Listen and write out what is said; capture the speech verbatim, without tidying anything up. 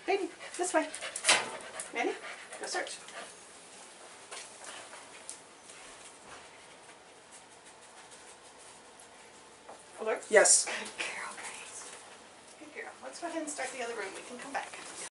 Baby, this way. Manny, go search. Alert? Yes. Good girl, guys. Good girl. Let's go ahead and start the other room. We can come back.